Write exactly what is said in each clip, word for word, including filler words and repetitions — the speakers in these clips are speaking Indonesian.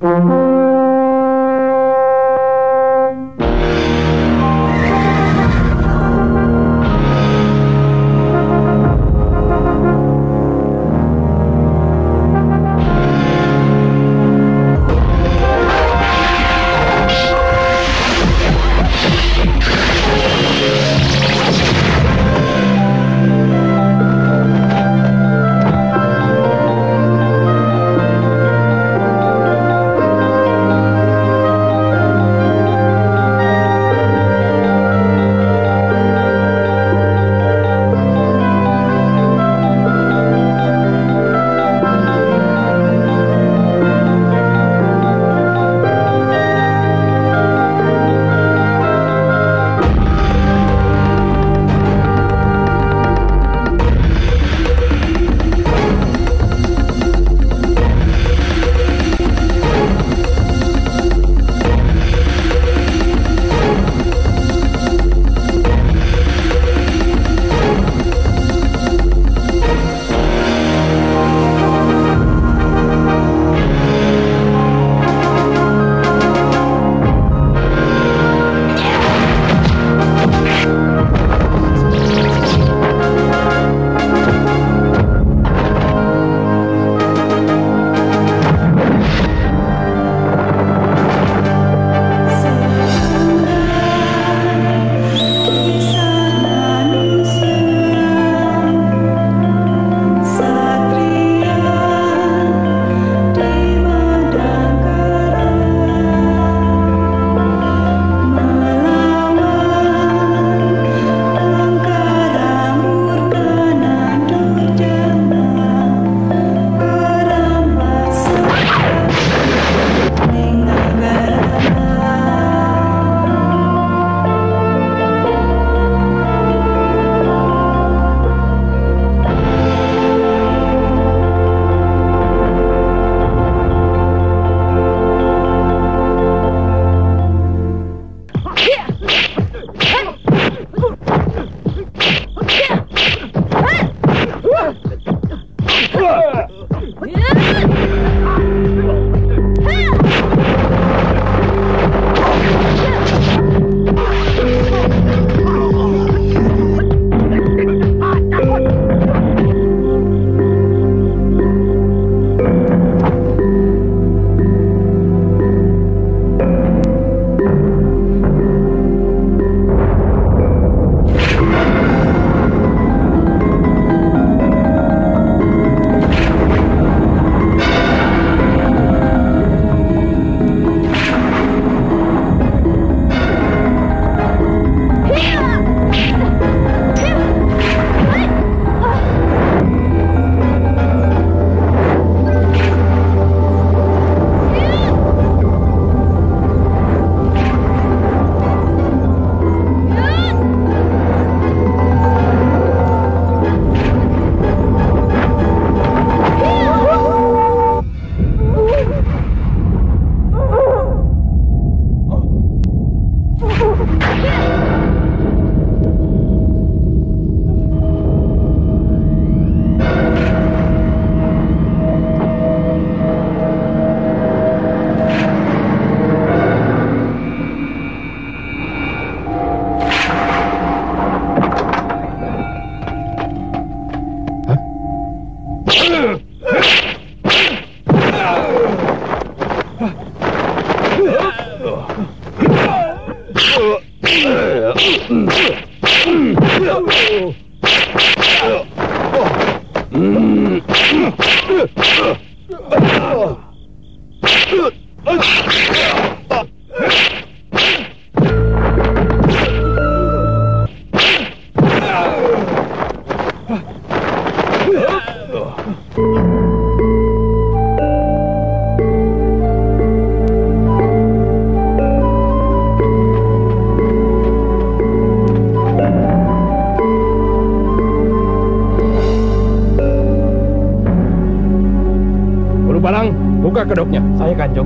Buka kedoknya. Saya Kanjong.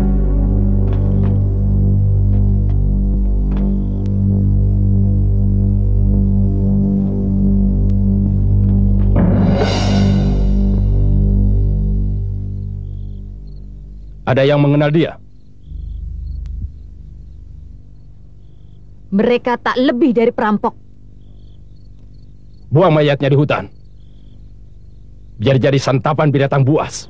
Ada yang mengenal dia? Mereka tak lebih dari perampok. Buang mayatnya di hutan. Biar jadi santapan binatang buas.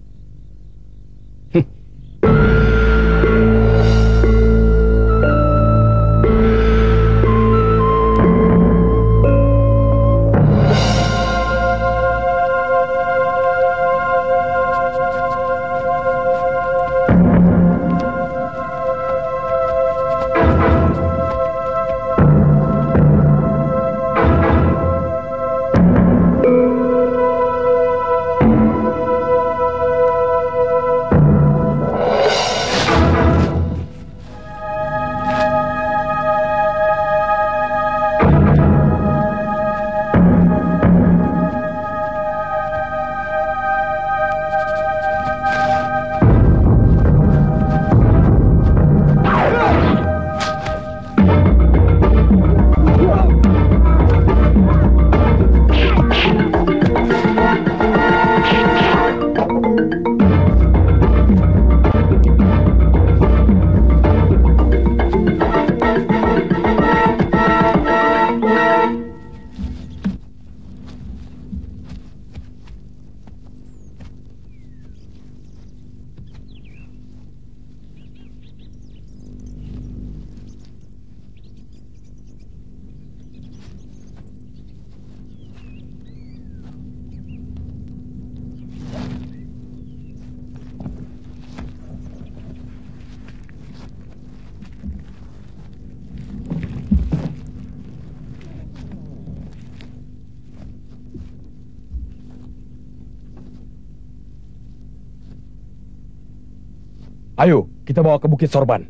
Ayo, kita bawa ke Bukit Sorban.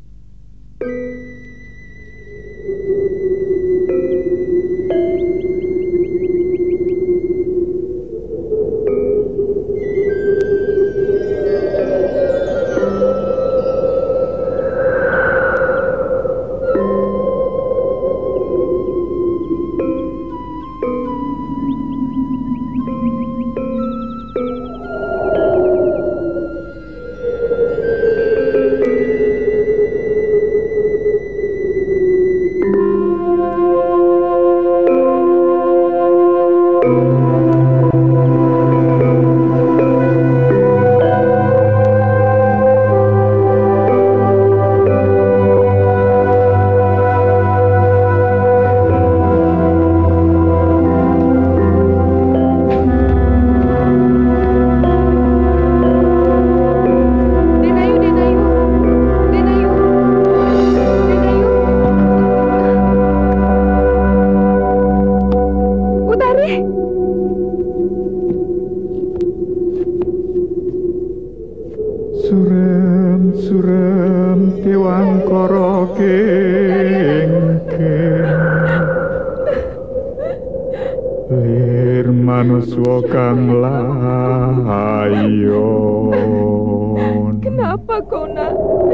Kenapa kau nak?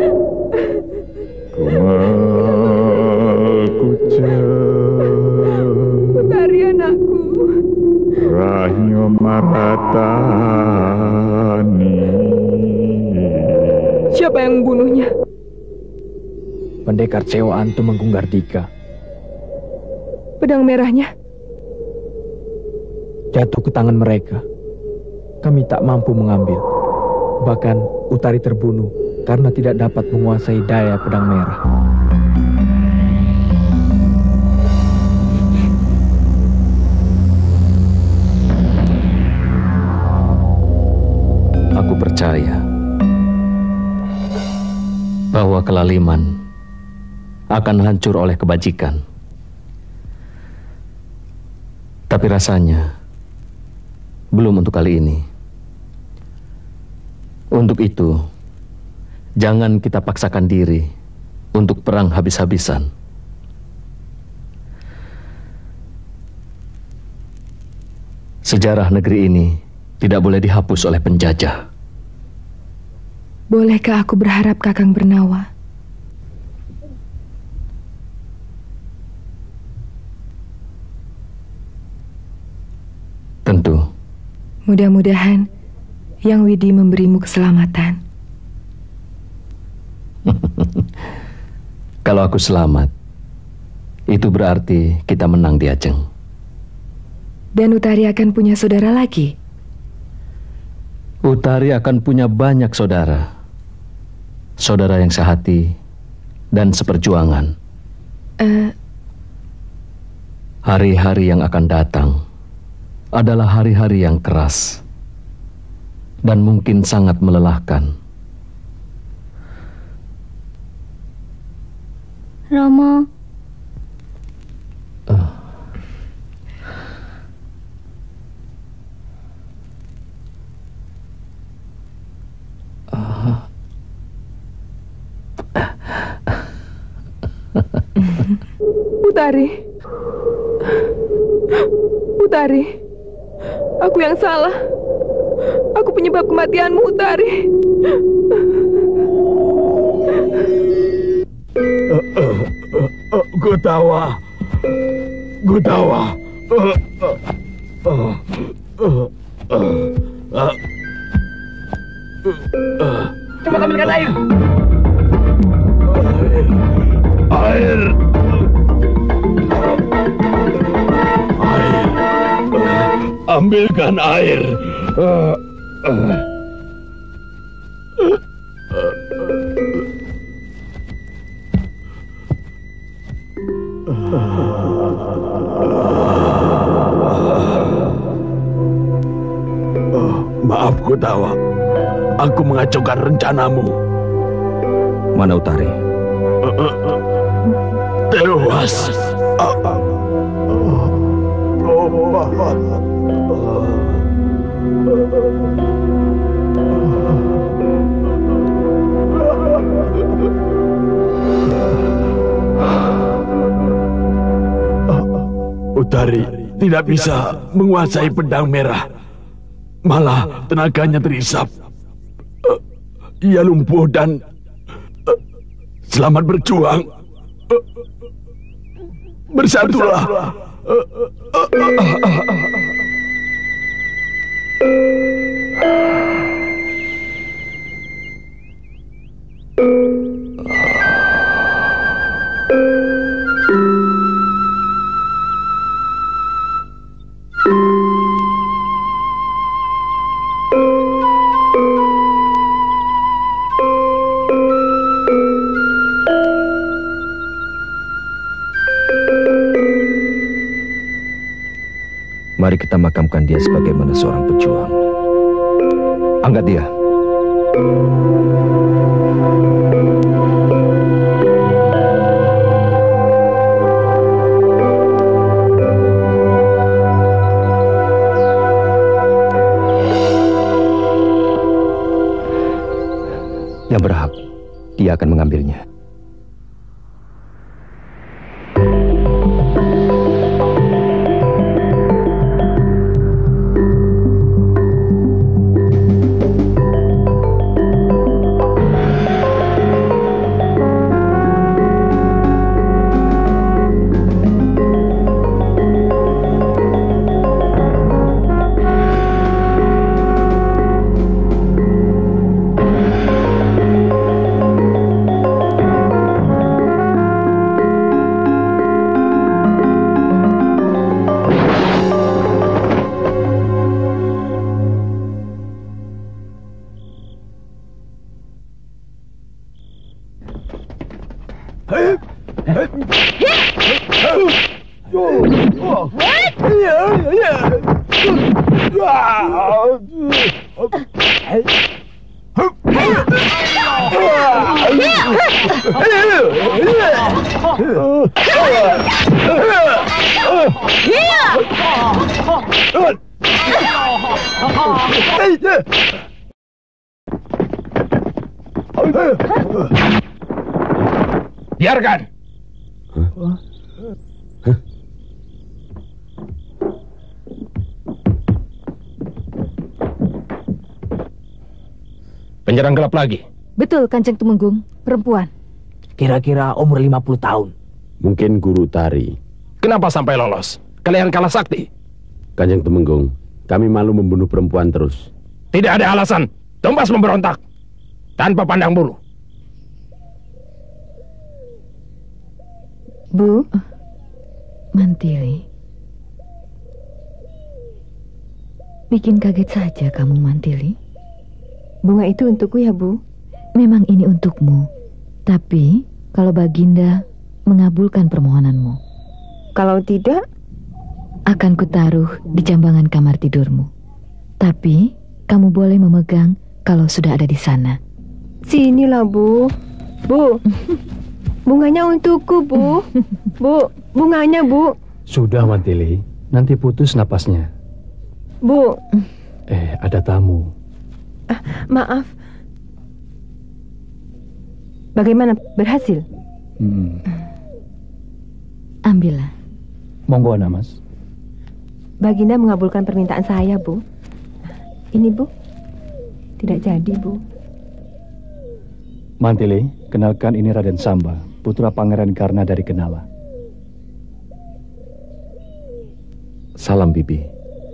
Kumal kucel Utari anakku. Rahyo Maratani. Siapa yang membunuhnya? Pendekar Cewaan Tumenggung Gardika. Pedang merahnya jatuh ke tangan mereka. Kami tak mampu mengambil. Bahkan Utari terbunuh karena tidak dapat menguasai daya pedang merah. Aku percaya bahwa Kelaliman akan hancur oleh kebajikan. Tapi rasanya belum untuk kali ini. Untuk itu, jangan kita paksakan diri untuk perang habis-habisan. Sejarah negeri ini tidak boleh dihapus oleh penjajah. Bolehkah aku berharap Kakang Bernawa? Tentu. Mudah-mudahan Yang Widi memberimu keselamatan. Kalau aku selamat, itu berarti kita menang di Ajeng. Dan Utari akan punya saudara lagi. Utari akan punya banyak saudara. Saudara yang sehati dan seperjuangan. Eh, Hari-hari yang akan datang adalah hari-hari yang keras dan mungkin sangat melelahkan. Romo. Uh. Uh. Utari. Utari. Aku yang salah. Aku penyebab kematianmu, Utari. Uh, uh, uh, uh, Gutawa. Gutawa. Uh, uh, uh, uh, uh, uh, uh. Cepat ambilkan air. Air. Air. Ambilkan air. Uh, uh. Maaf Gutawa, aku mengacaukan rencanamu. Mana Utari? Tewas. Utari tidak bisa menguasai pedang merah. Malah tenaganya terisap. Ia lumpuh dan selamat berjuang. Bersatulah. Mari kita makamkan dia sebagaimana seorang pejuang. Angkat dia. Yang berhak, dia akan mengambilnya. Biarkan. Huh? Huh? Penyerang gelap lagi. Betul, Kanjeng Tumenggung. Perempuan. Kira-kira umur lima puluh tahun. Mungkin guru tari. Kenapa sampai lolos? Kalian kalah sakti. Kanjeng Tumenggung, kami malu membunuh perempuan terus. Tidak ada alasan. Tumbas memberontak. Tanpa pandang bulu. Bu, Mantili. Bikin kaget saja kamu, Mantili. Bunga itu untukku ya, Bu? Memang ini untukmu. Tapi kalau Baginda mengabulkan permohonanmu, Kalau tidak, akan kutaruh di jambangan kamar tidurmu. Tapi kamu boleh memegang kalau sudah ada di sana. sinilah, Bu. Bu, bunganya untukku, Bu. Bu, bunganya, Bu. Sudah, Mantili. Nanti putus napasnya. Bu, Eh, ada tamu. maaf. Bagaimana, berhasil? Hmm. Ambillah. Monggo, Ana, Mas. Baginda mengabulkan permintaan saya, Bu. Ini, Bu. Tidak jadi, Bu. Mantili, kenalkan ini Raden Samba, putra Pangeran Karna dari Kenala. Salam, Bibi.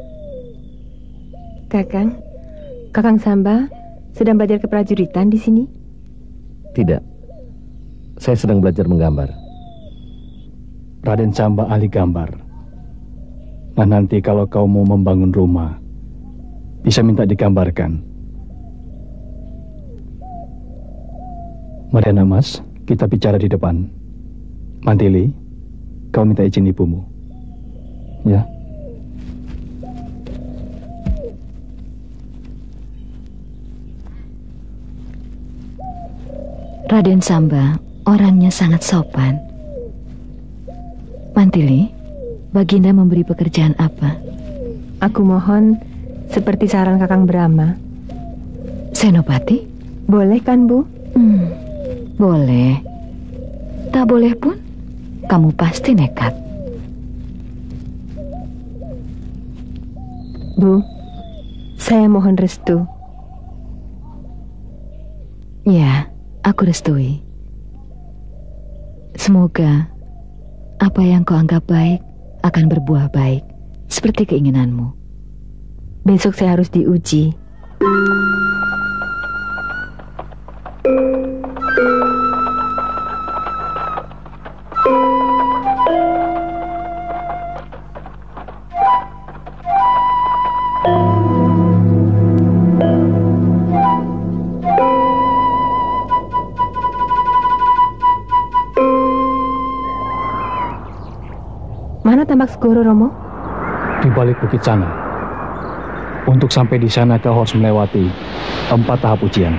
Kakang, Kakang Samba sedang belajar keprajuritan di sini? Tidak. Saya sedang belajar menggambar. Raden Samba ahli gambar. Nah, nanti kalau kau mau membangun rumah, bisa minta digambarkan. Mari, Ana, Mas, kita bicara di depan. Mantili, kau minta izin ibumu. Ya. Raden Samba orangnya sangat sopan. Mantili, Baginda memberi pekerjaan apa? Aku mohon seperti saran Kakang Brahma. Senopati? Boleh kan, Bu? Hmm, boleh. Tak boleh pun, kamu pasti nekat. Bu, saya mohon restu. Ya, aku restui. Semoga apa yang kau anggap baik akan berbuah baik, seperti keinginanmu. Besok saya harus diuji. Mana Tambak Segoro, Romo? Di balik bukit sana. Untuk sampai di sana kau harus melewati empat tahap ujian.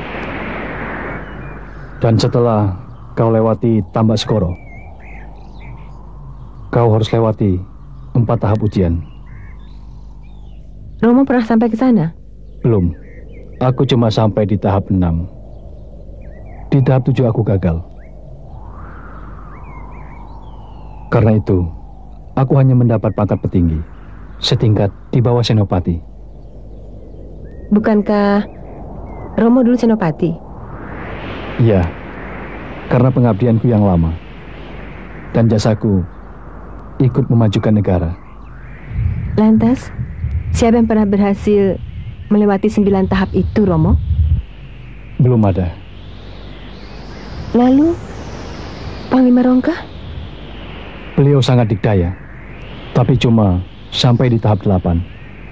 Dan setelah kau lewati Tambak Segoro, kau harus lewati empat tahap ujian. Romo pernah sampai ke sana? Belum. Aku cuma sampai di tahap enam. Di tahap tujuh aku gagal. Karena itu, aku hanya mendapat pangkat petinggi, setingkat di bawah senopati. Bukankah Romo dulu senopati? Iya, karena pengabdianku yang lama dan jasaku ikut memajukan negara. Lantas, siapa yang pernah berhasil melewati sembilan tahap itu, Romo? Belum ada. Lalu, Panglima Rongka? Beliau sangat dikdaya, tapi cuma sampai di tahap delapan.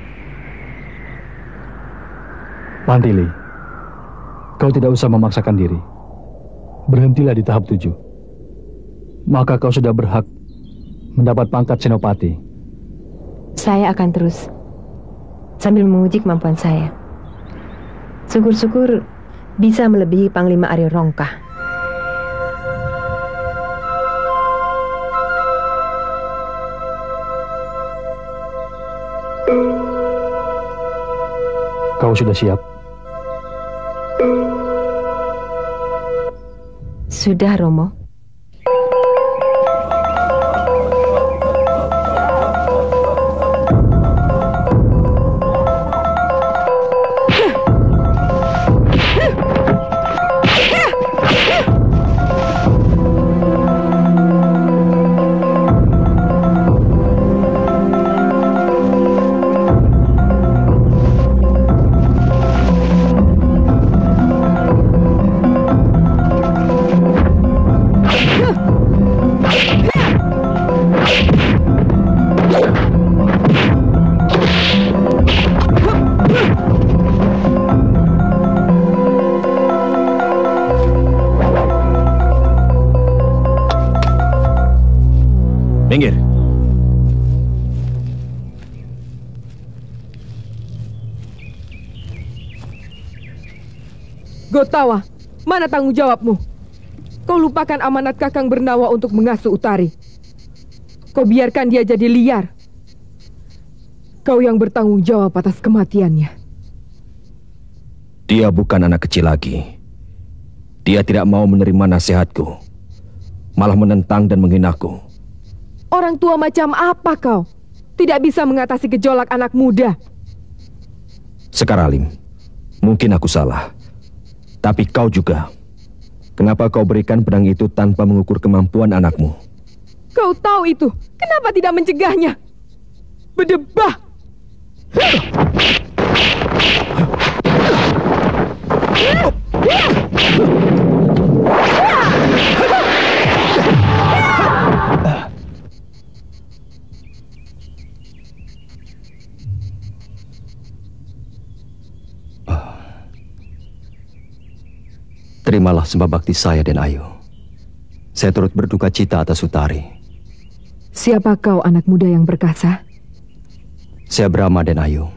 Mantili, kau tidak usah memaksakan diri. Berhentilah di tahap tujuh. Maka kau sudah berhak mendapat pangkat senopati. Saya akan terus sambil menguji kemampuan saya. Syukur-syukur bisa melebihi Panglima Arya Rongka. Kau sudah siap? Sudah, Romo. Gotawa, mana tanggung jawabmu? Kau lupakan amanat Kakang Bernawa untuk mengasuh Utari. Kau biarkan dia jadi liar. Kau yang bertanggung jawab atas kematiannya. Dia bukan anak kecil lagi. Dia tidak mau menerima nasihatku, malah menentang dan menghinaku. Orang tua macam apa kau? Tidak bisa mengatasi gejolak anak muda. Sekar Alim, mungkin aku salah. Tapi kau juga. Kenapa kau berikan pedang itu tanpa mengukur kemampuan anakmu? Kau tahu itu. Kenapa tidak mencegahnya? Berdebah. Terimalah sembah bakti saya dan Ayu. Saya turut berduka cita atas Utari. Siapa kau, anak muda yang perkasa? Saya Brahma dan Ayu.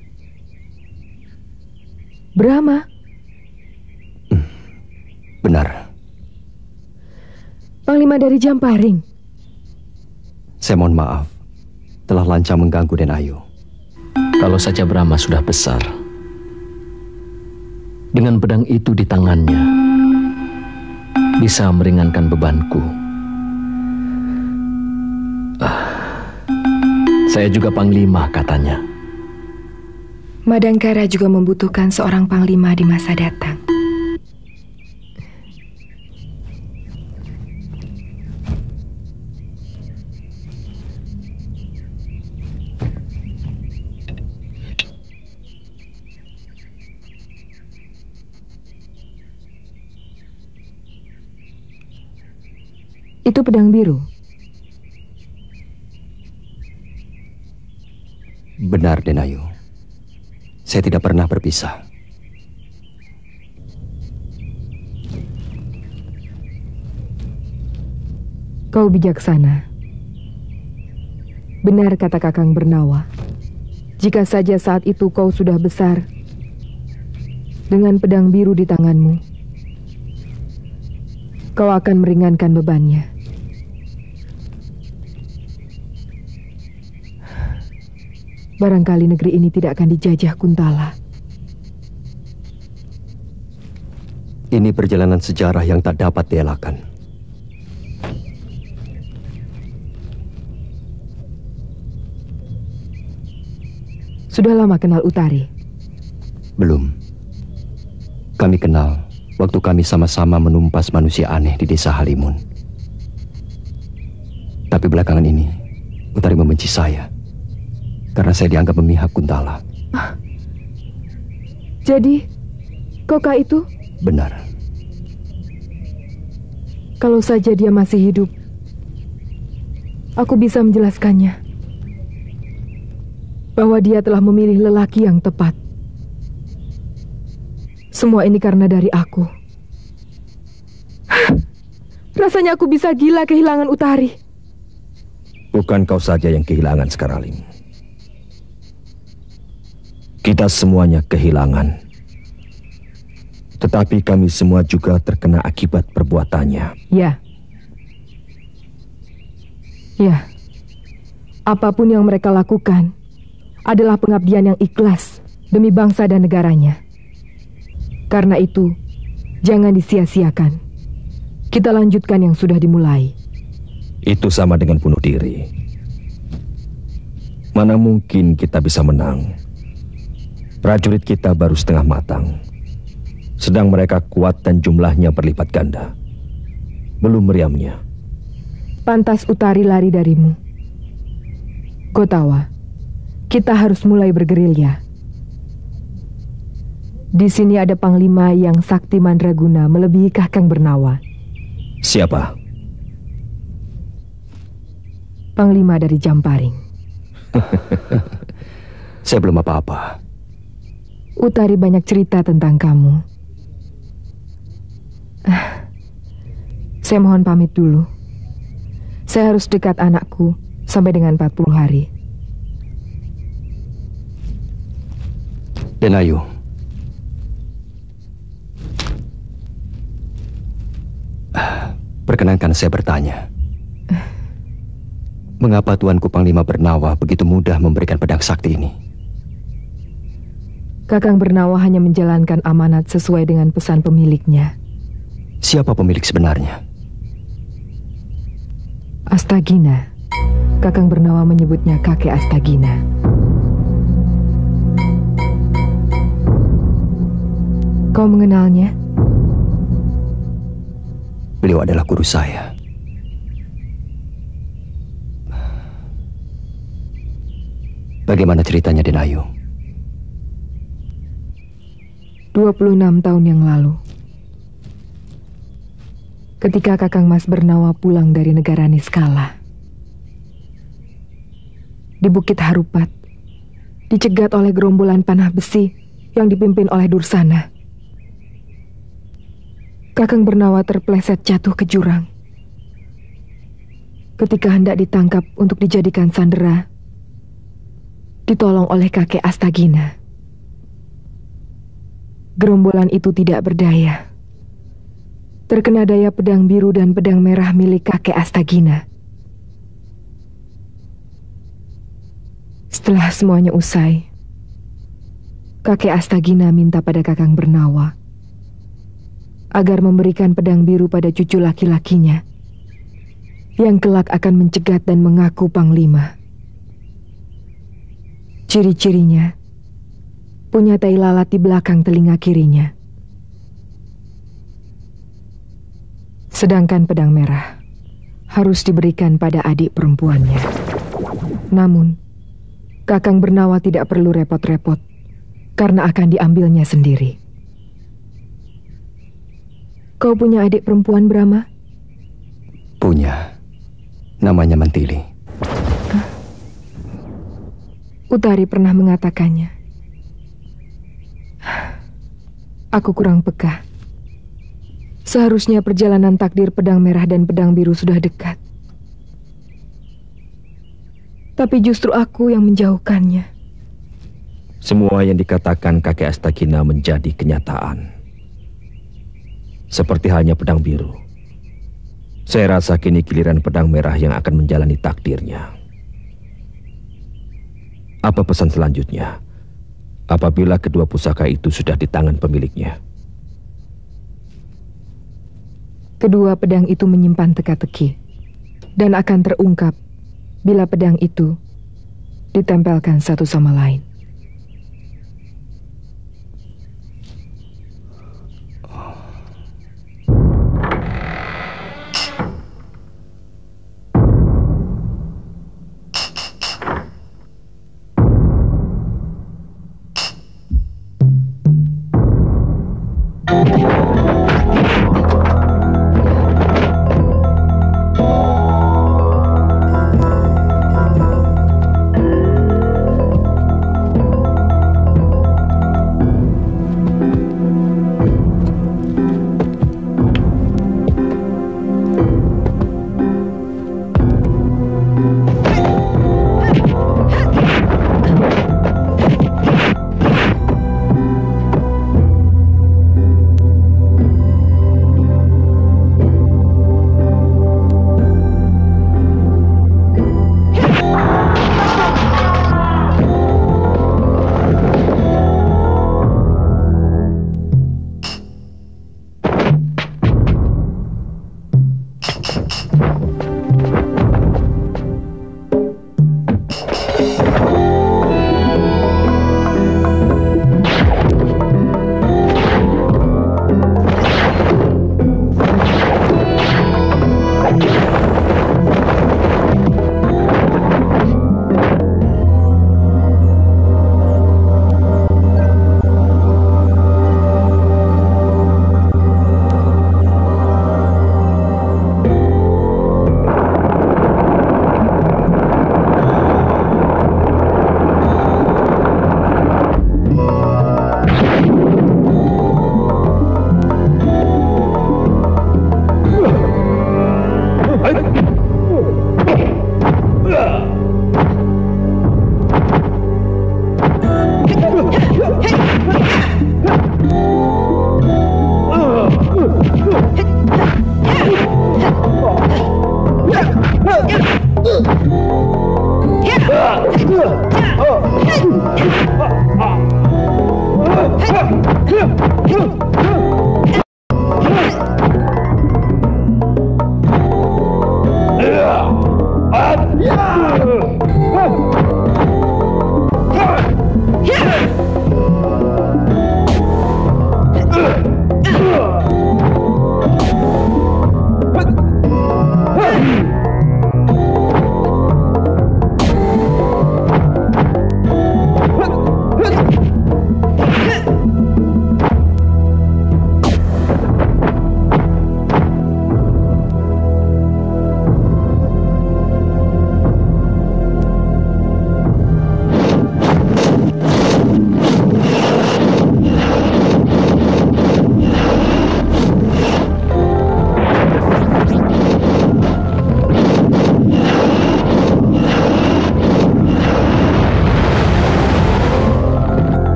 Brahma? Hmm, benar. Panglima dari Jamparing. Saya mohon maaf telah lancang mengganggu dan Ayu. Kalau saja Brahma sudah besar, dengan pedang itu di tangannya, bisa meringankan bebanku. Ah, saya juga panglima katanya. Madangkara juga membutuhkan seorang panglima di masa datang. Itu pedang biru. Benar, Denayu. Saya tidak pernah berpisah. Kau bijaksana. Benar kata Kakang Bernawa. Jika saja saat itu kau sudah besar, dengan pedang biru di tanganmu, kau akan meringankan bebannya. Barangkali negeri ini tidak akan dijajah Kuntala. Ini perjalanan sejarah yang tak dapat dielakkan. Sudah lama kenal Utari? Belum. Kami kenal waktu kami sama-sama menumpas manusia aneh di desa Halimun. Tapi belakangan ini, Utari membenci saya karena saya dianggap memihak Kuntala. Ah, jadi, Koka itu? Benar. Kalau saja dia masih hidup, aku bisa menjelaskannya bahwa dia telah memilih lelaki yang tepat. Semua ini karena dari aku. Rasanya aku bisa gila kehilangan Utari. Bukan kau saja yang kehilangan, Sekar Alim. Kita semuanya kehilangan. Tetapi kami semua juga terkena akibat perbuatannya. Ya. Ya. Apapun yang mereka lakukan adalah pengabdian yang ikhlas demi bangsa dan negaranya. Karena itu, jangan disia-siakan. Kita lanjutkan yang sudah dimulai. Itu sama dengan bunuh diri. Mana mungkin kita bisa menang? Prajurit kita baru setengah matang, sedang mereka kuat dan jumlahnya berlipat ganda. Belum meriamnya. Pantas Utari lari darimu. Gotawa, kita harus mulai bergerilya. Di sini ada panglima yang sakti mandraguna melebihi Kakang Bernawa. Siapa? Panglima dari Jamparing. Saya belum apa-apa. Utari banyak cerita tentang kamu. Ah, saya mohon pamit dulu. Saya harus dekat anakku sampai dengan empat puluh hari. Denayu, Perkenankan saya bertanya. Mengapa Tuanku Panglima Bernawa begitu mudah memberikan pedang sakti ini? Kakang Bernawa hanya menjalankan amanat sesuai dengan pesan pemiliknya. Siapa pemilik sebenarnya? Astagina. Kakang Bernawa menyebutnya kakek Astagina. Kau mengenalnya? Beliau adalah guru saya. Bagaimana ceritanya, Denayu? dua puluh enam tahun yang lalu, ketika Kakang Mas Bernawa pulang dari negara Niskala, di Bukit Harupat, dicegat oleh gerombolan panah besi yang dipimpin oleh Dursana. Kakang Bernawa terpleset jatuh ke jurang. Ketika hendak ditangkap untuk dijadikan sandera, ditolong oleh kakek Astagina. Gerombolan itu tidak berdaya. Terkena daya pedang biru dan pedang merah milik kakek Astagina. Setelah semuanya usai, kakek Astagina minta pada Kakang Bernawa agar memberikan pedang biru pada cucu laki-lakinya yang kelak akan mencegat dan mengaku panglima. Ciri-cirinya punya tai lalat di belakang telinga kirinya. Sedangkan pedang merah harus diberikan pada adik perempuannya. Namun, Kakang Bernawa tidak perlu repot-repot karena akan diambilnya sendiri. Kau punya adik perempuan, Brahma? Punya. Namanya Mentili. Hah? Utari pernah mengatakannya. Aku kurang peka. Seharusnya perjalanan takdir pedang merah dan pedang biru sudah dekat. Tapi justru aku yang menjauhkannya. Semua yang dikatakan kakek Astagina menjadi kenyataan. Seperti halnya pedang biru. Saya rasa kini giliran pedang merah yang akan menjalani takdirnya. Apa pesan selanjutnya apabila kedua pusaka itu sudah di tangan pemiliknya? Kedua pedang itu menyimpan teka-teki dan akan terungkap bila pedang itu ditempelkan satu sama lain.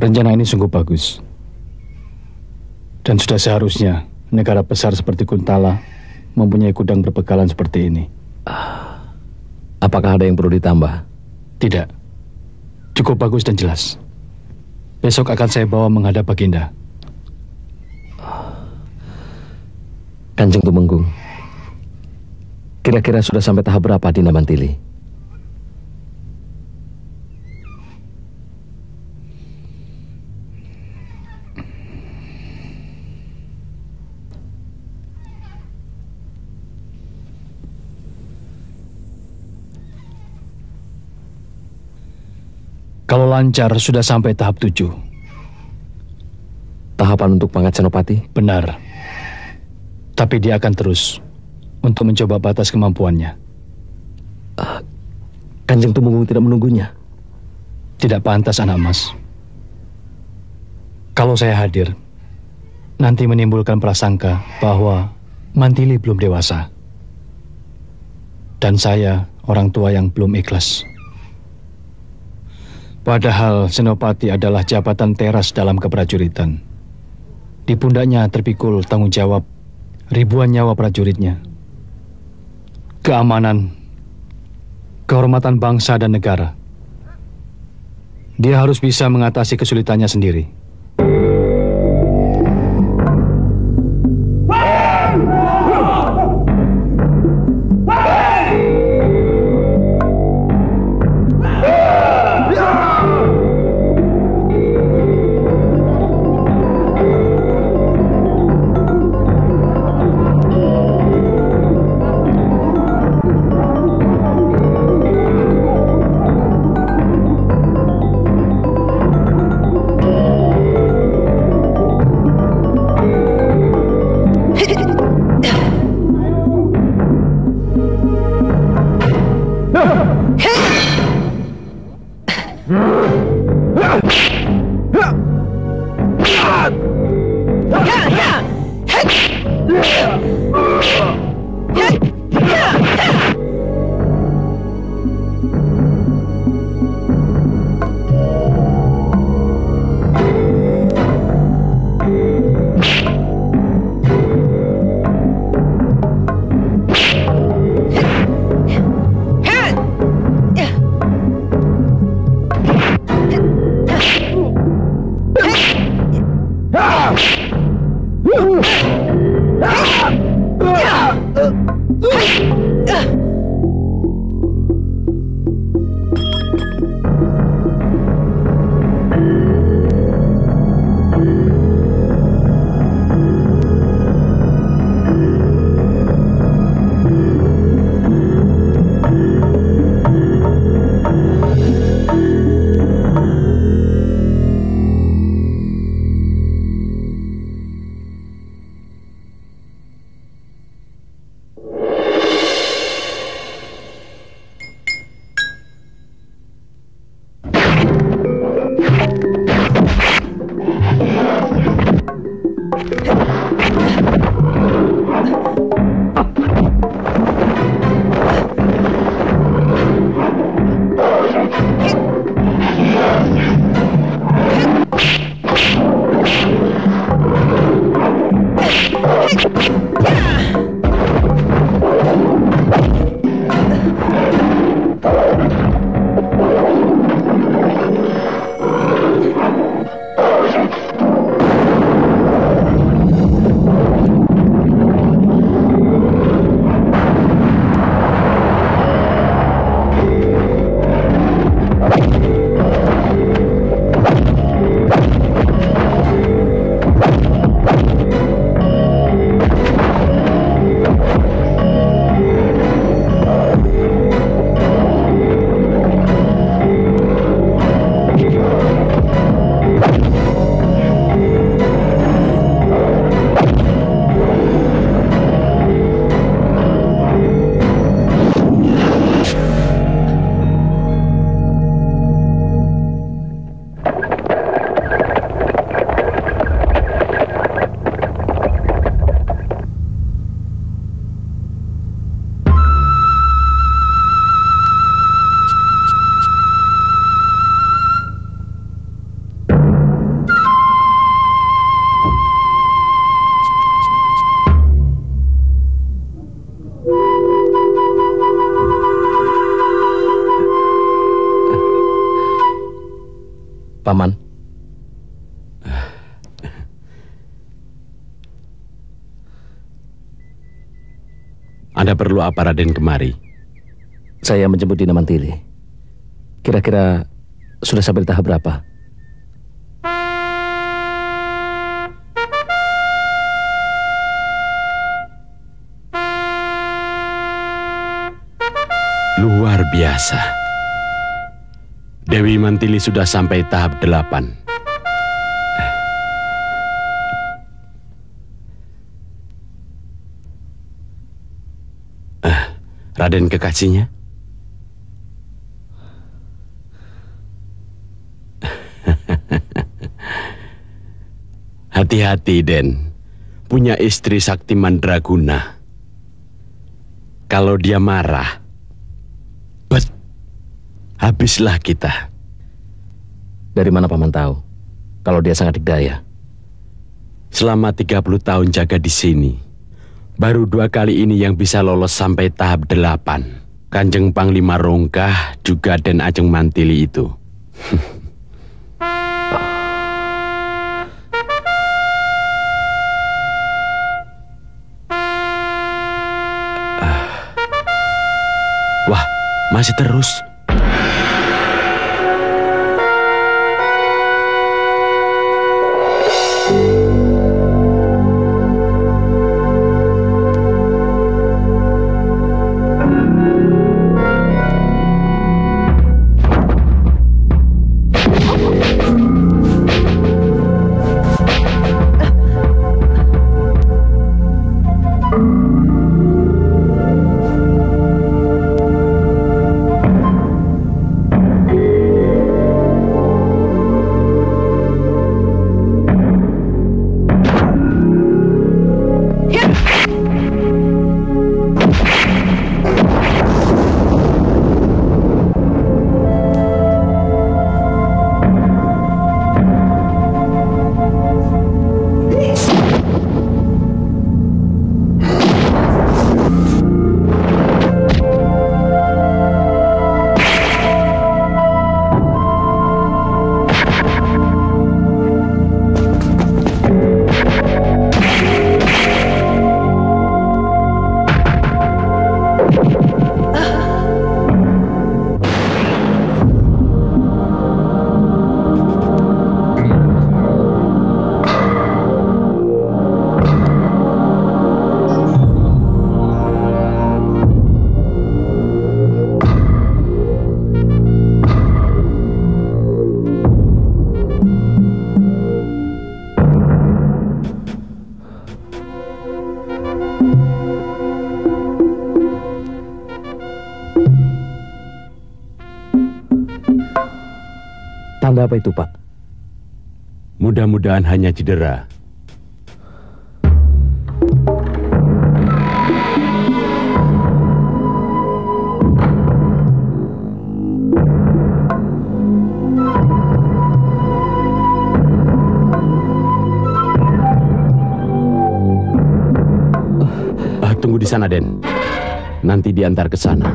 Rencana ini sungguh bagus. Dan sudah seharusnya negara besar seperti Kuntala mempunyai gudang berbekalan seperti ini. Apakah ada yang perlu ditambah? Tidak. Cukup bagus dan jelas. Besok akan saya bawa menghadap Baginda. Kanjeng Tumenggung, kira-kira sudah sampai tahap berapa Dinda Mantili? Kalau lancar sudah sampai tahap tujuh. Tahapan untuk pangkat Senopati? Benar. Tapi dia akan terus untuk mencoba batas kemampuannya. Uh, Kanjeng Tumenggung tidak menunggunya? Tidak pantas, anak mas. Kalau saya hadir, nanti menimbulkan prasangka bahwa Mantili belum dewasa. Dan saya orang tua yang belum ikhlas. Padahal Senopati adalah jabatan teras dalam keprajuritan. Di pundaknya terpikul tanggung jawab ribuan nyawa prajuritnya. Keamanan, kehormatan bangsa dan negara. Dia harus bisa mengatasi kesulitannya sendiri. Paman. Anda perlu apa, Raden, kemari? Saya menjemput Dina Mantili. Kira-kira sudah sampai di tahap berapa? Luar biasa. Dewi Mantili sudah sampai tahap delapan. Eh, Raden kekasihnya? Hati-hati, Den. Punya istri sakti mandraguna. Kalau dia marah, bet, habislah kita. Dari mana Paman tahu kalau dia sangat dikdaya? Selama tiga puluh tahun jaga di sini, baru dua kali ini yang bisa lolos sampai tahap delapan. Kanjeng Panglima Rongkah juga Den Ajeng Mantili itu. Wah, masih terus. Tanda apa itu, Pak? Mudah-mudahan hanya cedera. Uh, tunggu di sana, Den. Nanti diantar ke sana.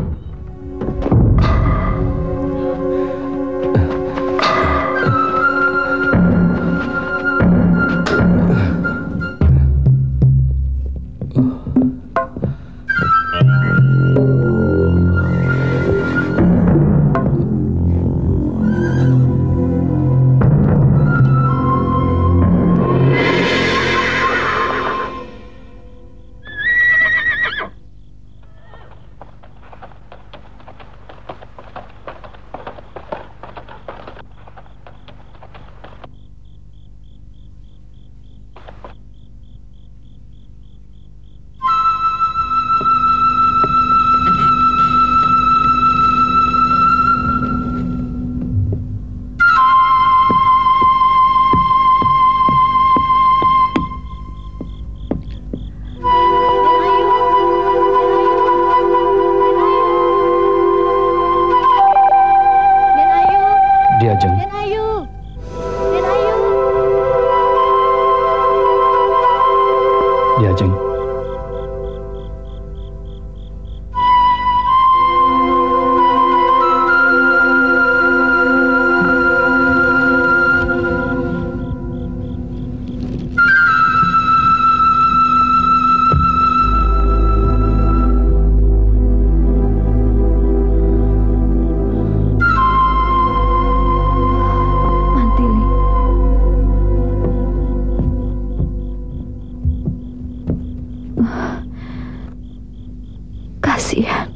Kasihan.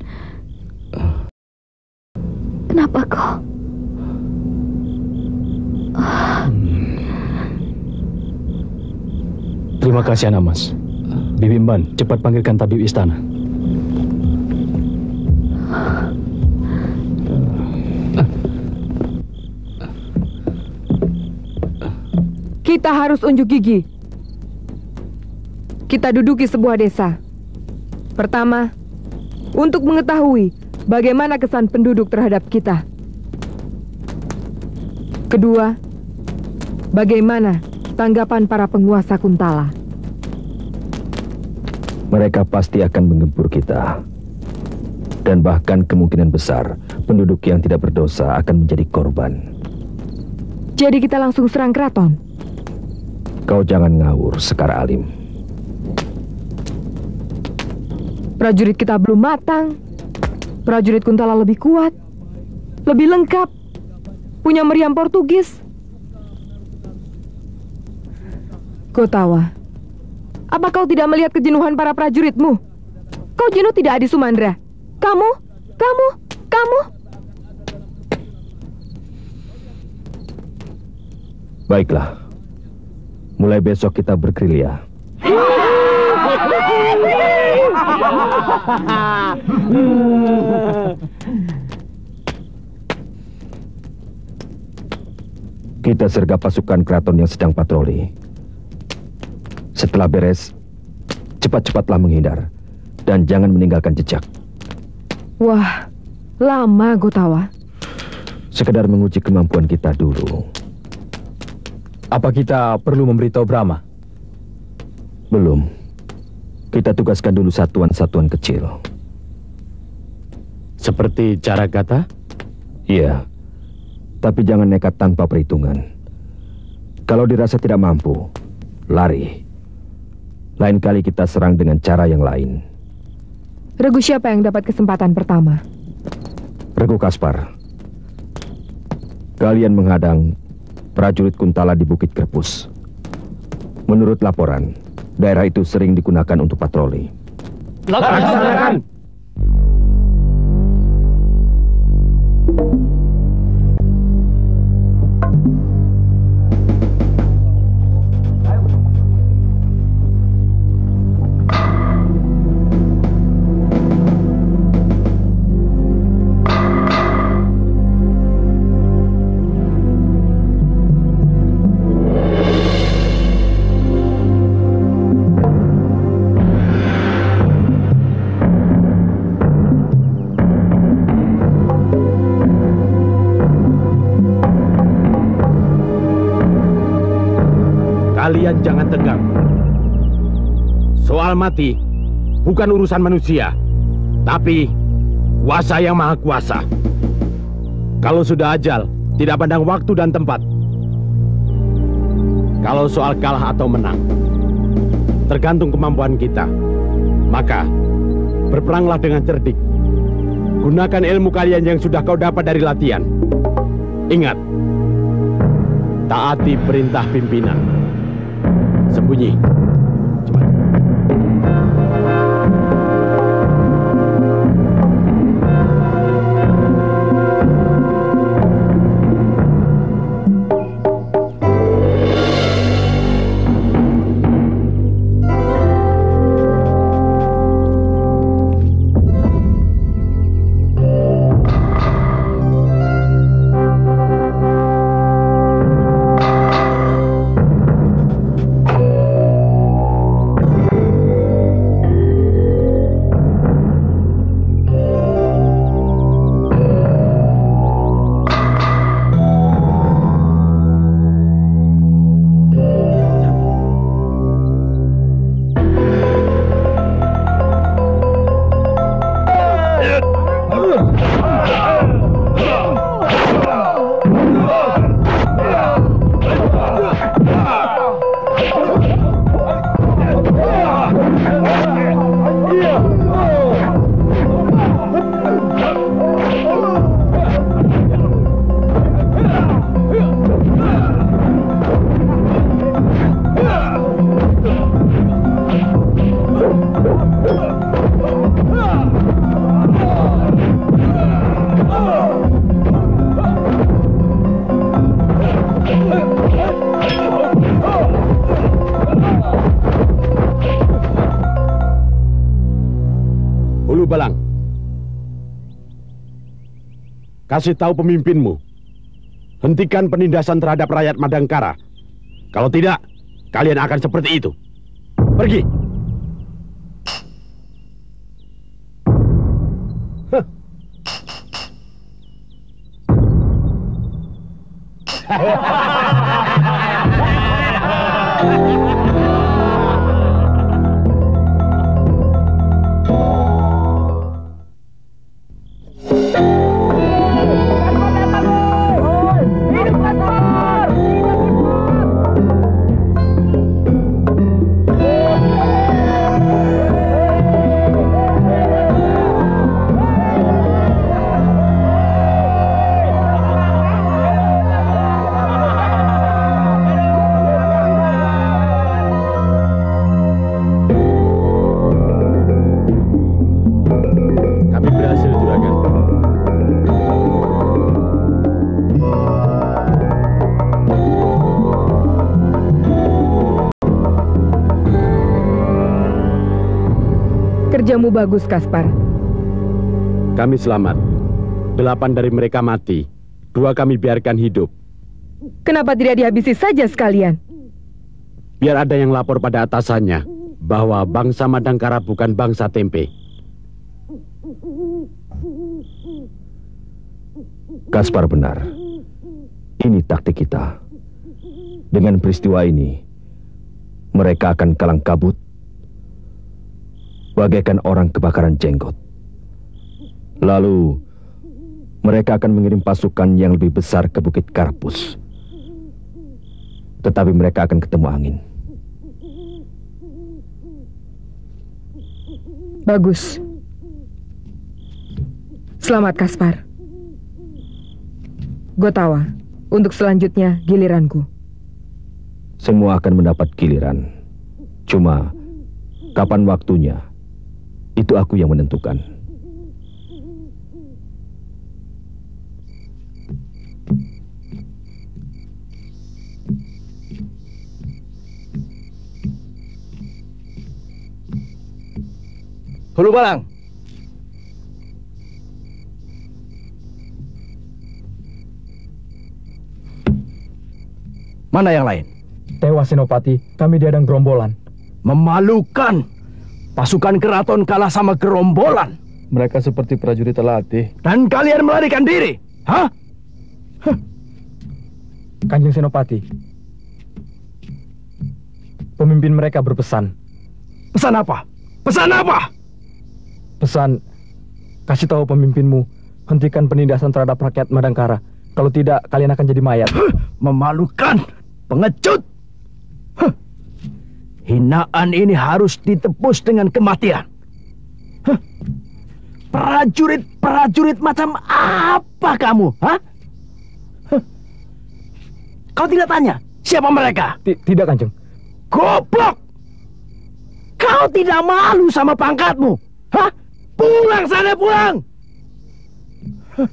Kenapa kau? Terima kasih, Anamas. Bibi Mban, cepat panggilkan tabib istana. Kita harus unjuk gigi. Kita duduki sebuah desa. Pertama, untuk mengetahui bagaimana kesan penduduk terhadap kita. Kedua, bagaimana tanggapan para penguasa Kuntala. Mereka pasti akan menggempur kita. Dan bahkan kemungkinan besar penduduk yang tidak berdosa akan menjadi korban. Jadi kita langsung serang keraton? Kau jangan ngawur, Sekar Alim. Prajurit kita belum matang. Prajurit Kuntala lebih kuat, lebih lengkap, punya meriam Portugis. Gotawa, apa kau tidak melihat kejenuhan para prajuritmu? Kau jenuh tidak, Adi Sumandra? Kamu, kamu, kamu. Baiklah. Mulai besok kita bergerilya. Kita sergap pasukan keraton yang sedang patroli. Setelah beres, cepat-cepatlah menghindar dan jangan meninggalkan jejak. Wah, lama Gotawa. Sekedar menguji kemampuan kita dulu. Apa kita perlu memberitahu Brahma? Belum. Kita tugaskan dulu satuan-satuan kecil. Seperti cara kata? Iya. Tapi jangan nekat tanpa perhitungan. Kalau dirasa tidak mampu, lari. Lain kali kita serang dengan cara yang lain. Regu siapa yang dapat kesempatan pertama? Regu Kaspar. Kalian menghadang prajurit Kuntala di Bukit Kerpus. Menurut laporan, daerah itu sering digunakan untuk patroli. Laksanakan! Kalian jangan tegang. Soal mati bukan urusan manusia, tapi kuasa yang maha kuasa. Kalau sudah ajal, tidak pandang waktu dan tempat. Kalau soal kalah atau menang, tergantung kemampuan kita. Maka, berperanglah dengan cerdik. Gunakan ilmu kalian yang sudah kau dapat dari latihan. Ingat, taati perintah pimpinan. Sembunyi. Cepat. Hulu Balang. Kasih tahu pemimpinmu. Hentikan penindasan terhadap rakyat Madangkara. Kalau tidak, kalian akan seperti itu. Pergi. Huh. Kerjamu bagus, Kaspar. Kami selamat. Delapan dari mereka mati. Dua kami biarkan hidup. Kenapa tidak dihabisi saja sekalian? Biar ada yang lapor pada atasannya bahwa bangsa Madangkara bukan bangsa tempe. Kaspar benar. Ini taktik kita. Dengan peristiwa ini, mereka akan kalang kabut bagaikan orang kebakaran jenggot. Lalu, mereka akan mengirim pasukan yang lebih besar ke Bukit Karpus. Tetapi mereka akan ketemu angin. Bagus. Selamat, Kaspar. Gotawa, untuk selanjutnya giliranku. Semua akan mendapat giliran. Cuma, kapan waktunya, itu aku yang menentukan. Hulu Balang. Mana yang lain? Tewas Senopati, kami diadang gerombolan. Memalukan. Pasukan keraton kalah sama gerombolan. Mereka seperti prajurit terlatih. Dan kalian melarikan diri? Hah? Huh. Kanjeng Senopati, pemimpin mereka berpesan. Pesan apa? Pesan apa? Pesan, kasih tahu pemimpinmu, hentikan penindasan terhadap rakyat Madangkara. Kalau tidak, kalian akan jadi mayat. Huh. Memalukan. Pengecut. Huh. Hinaan ini harus ditebus dengan kematian. Huh. Prajurit-prajurit macam apa kamu? Hah? Huh. Kau tidak tanya siapa mereka? T tidak, Kanjeng. Goblok! Kau tidak malu sama pangkatmu? Hah? Pulang sana, pulang! Huh.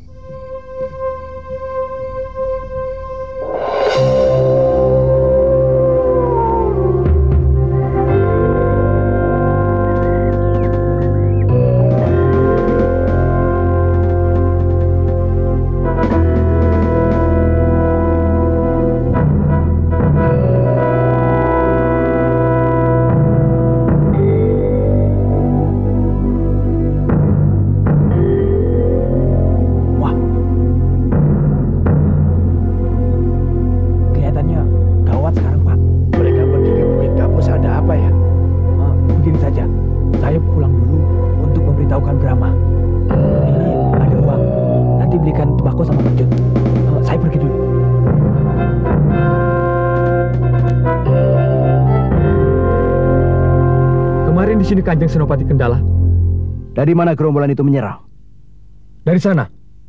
Di sini Kanjeng Senopati Kendala. Dari mana gerombolan itu menyerang? Dari sana.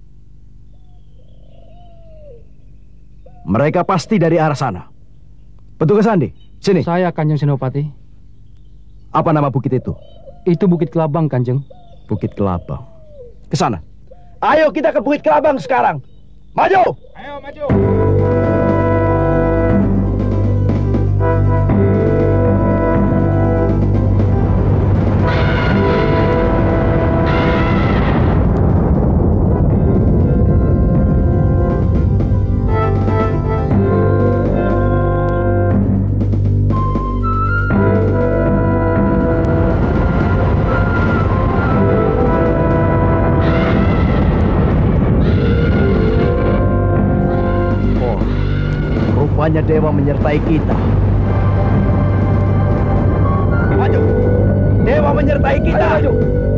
Mereka pasti dari arah sana. Petugas Andi, sini. Saya Kanjeng Senopati. Apa nama bukit itu? Itu Bukit Kelabang, Kanjeng. Bukit Kelabang. Ke sana. Ayo kita ke Bukit Kelabang sekarang. Maju! Ayo maju! selamanya dewa menyertai kita. Maju! Dewa menyertai kita! Ayo, maju!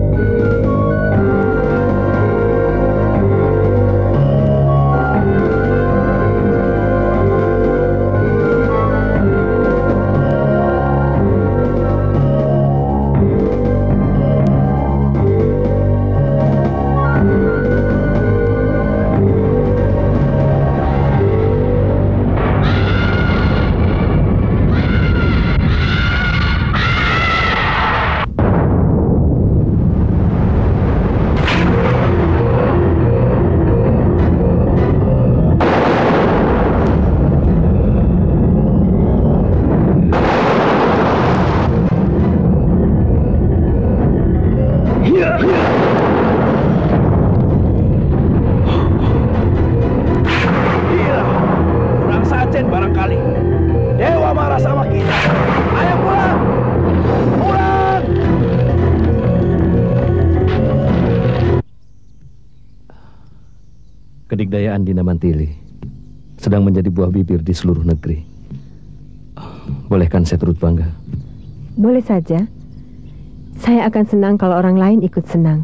Kedikdayaan Dina Mantili sedang menjadi buah bibir di seluruh negeri. Bolehkan saya turut bangga? Boleh saja. Saya akan senang kalau orang lain ikut senang.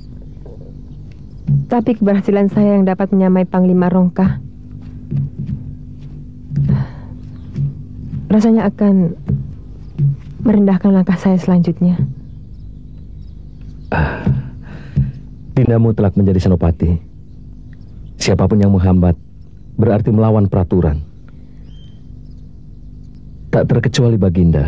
Tapi keberhasilan saya yang dapat menyamai Panglima Rongkah rasanya akan merendahkan langkah saya selanjutnya. Ah, Dindamu telah menjadi senopati. Siapapun yang menghambat berarti melawan peraturan. Tak terkecuali Baginda.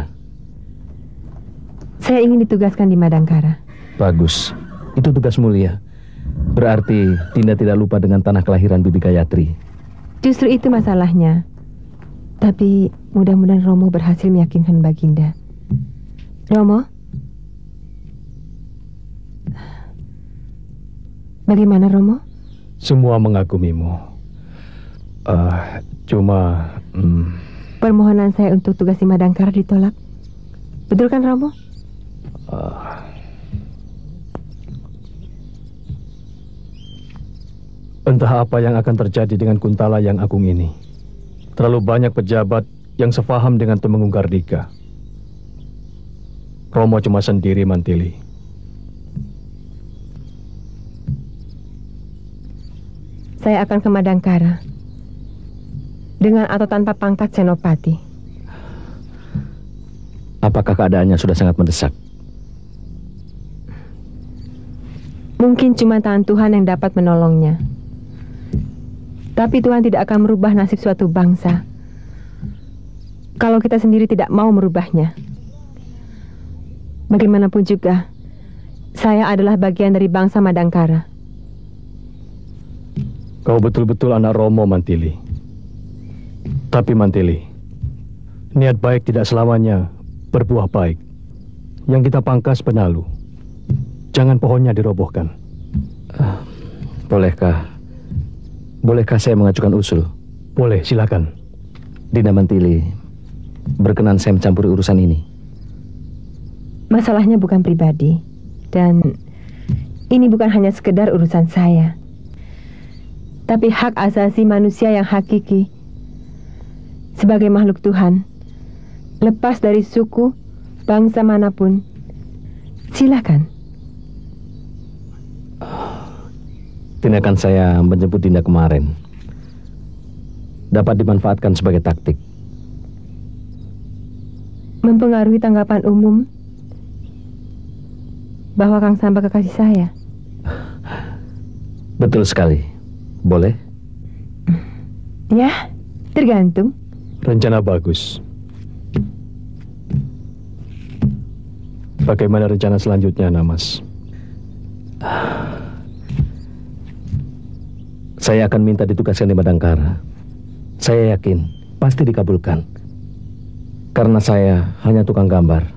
Saya ingin ditugaskan di Madangkara. Bagus, itu tugas mulia. Berarti Dinda tidak lupa dengan tanah kelahiran Bibi Gayatri. Justru itu masalahnya. Tapi mudah-mudahan Romo berhasil meyakinkan Baginda. Romo? Bagaimana Romo? Semua mengagumimu. Uh, cuma... Hmm... Permohonan saya untuk tugas di Madangkara ditolak. Betul kan Romo? Uh... Entah apa yang akan terjadi dengan Kuntala yang agung ini. Terlalu banyak pejabat yang sefaham dengan Temenggung Gardika. Romo cuma sendiri Mantili. Saya akan ke Madangkara dengan atau tanpa pangkat senopati. Apakah keadaannya sudah sangat mendesak? Mungkin cuma tangan Tuhan yang dapat menolongnya. Tapi Tuhan tidak akan merubah nasib suatu bangsa kalau kita sendiri tidak mau merubahnya. Bagaimanapun juga, saya adalah bagian dari bangsa Madangkara. Kau betul-betul anak Romo, Mantili. Tapi Mantili, niat baik tidak selamanya berbuah baik. Yang kita pangkas penalu. Jangan pohonnya dirobohkan. Uh, bolehkah? Bolehkah saya mengajukan usul? Boleh, silakan. Dina Mantili, berkenan saya mencampuri urusan ini. Masalahnya bukan pribadi. Dan ini bukan hanya sekedar urusan saya. Tapi hak asasi manusia yang hakiki. Sebagai makhluk Tuhan, lepas dari suku, bangsa manapun, silakan. Tindakan saya menjemput Dinda kemarin dapat dimanfaatkan sebagai taktik. Mempengaruhi tanggapan umum bahwa Kang Samba kekasih saya. Betul sekali. Boleh? Ya, tergantung. Rencana bagus. Bagaimana rencana selanjutnya, Namas? Saya akan minta ditugaskan di Madangkara. Saya yakin pasti dikabulkan. Karena saya hanya tukang gambar.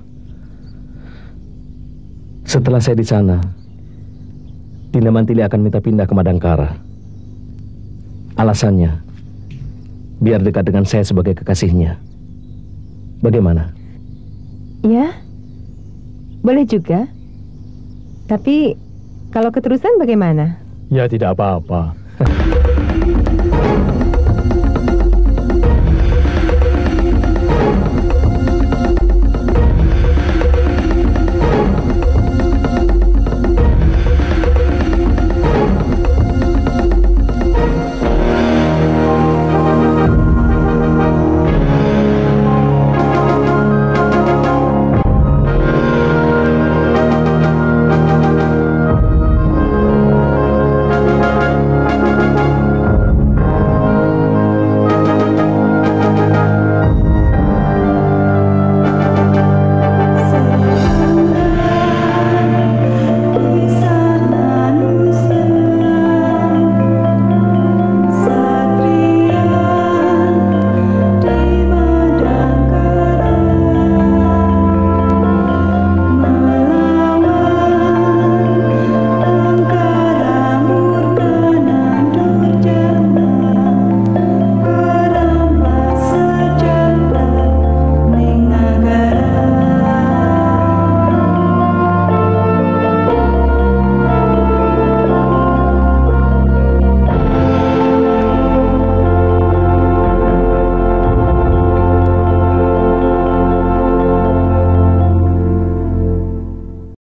Setelah saya di sana, Dinda Mantili akan minta pindah ke Madangkara. Alasannya, biar dekat dengan saya sebagai kekasihnya. Bagaimana? Ya, boleh juga. Tapi, kalau keterusan bagaimana? Ya, tidak apa-apa.